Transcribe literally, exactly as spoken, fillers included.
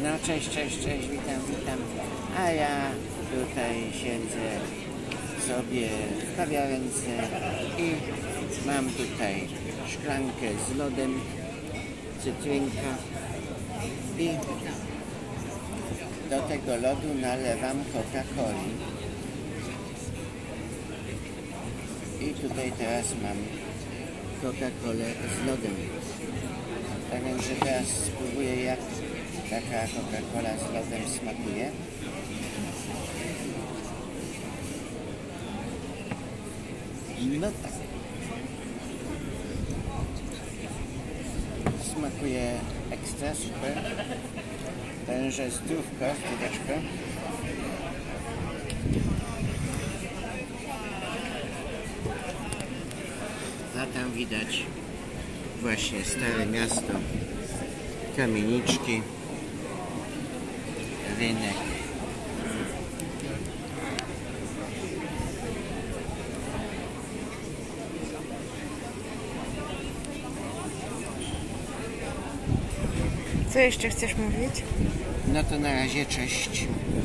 No cześć, cześć, cześć, witam, witam. A ja tutaj siedzę sobie w kawiarence i mam tutaj szklankę z lodem, cytrynka i do tego lodu nalewam Coca-Coli. I tutaj teraz mam Coca-Colę z lodem. Tak więc, że teraz spróbuję, jak taka Coca-Cola z lodem smakuje. No tak. Smakuje ekstra, super. Także zdrówko, zdróweczko. A tam widać właśnie Stare Miasto, kamieniczki, rynek. Co jeszcze chcesz mówić? No to na razie, cześć.